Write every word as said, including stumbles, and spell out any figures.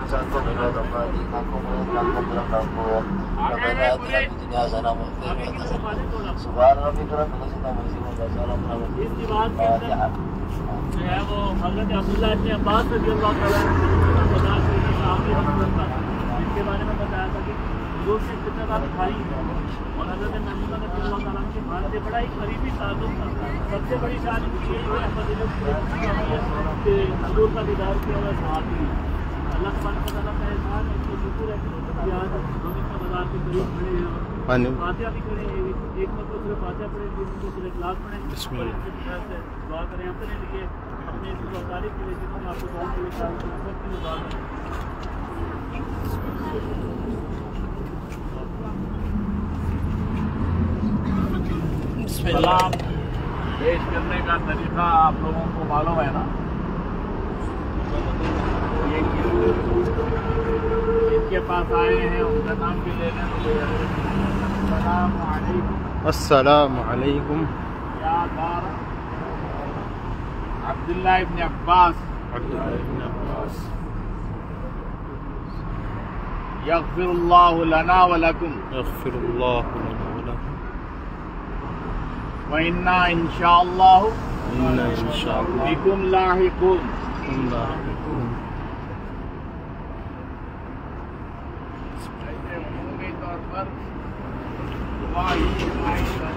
cankum ibadah mati Cankum cankum berangkangkum Rabbana atina fid dunya hasanah wa fil akhirati hasanah Subhana rabbika rabbil izzati amma yasifun wa salamun alal mursalin Fatiha جو ہے وہ حضرت عبداللہ ابن عباس رضی اللہ تعالیٰ عنہ کے صحابی حضرت تھا جن کے بارے میں بتایا تھا کہ حضور سے کتنے بات کھائی اور حضرت محمد رضی اللہ تعالیٰ عنہ کے بھائی سے بڑا ہی قریبی تعلق تھا. سب سے بڑی شان ان کی یہی ہے فضیلت کہ حضور کا دیدار کیا ہوا صحابی ہے. اللہ سبحانہ و تعالیٰ کا احسان ہے, اس کو شکر ہے کہ آج ہم اس بازار کے قریب کھڑے ہیں. فاتحہ بھی کریں, ایک مرتبہ صرف فاتحہ پڑھیں, دوسری کو صرف اخلاص پڑھیں اور اس کی طرح سے دعا کریں اپنے لیے, اپنے اس کو تعریف کے لیے جس نے آپ کو قوم کے لیے سب کی دعا کریں. سلام پیش کرنے کا طریقہ آپ لوگوں کو معلوم ہے نا. ان کے پاس آئے ہیں, ان کا نام بھی لے لیں. السلام علیکم. السلام علیکم. یا دار عبداللہ ابن عباس. عبداللہ ابن عباس. یغفر اللہ لنا ولکم. یغفر اللہ لنا ولکم. وَإِنَّا إِن شَاءَ اللَّهُ إِنَّا إِن شاء اللہ بِكُمْ لاحقون. بكم لاحقون. ایسے عمومی طور پر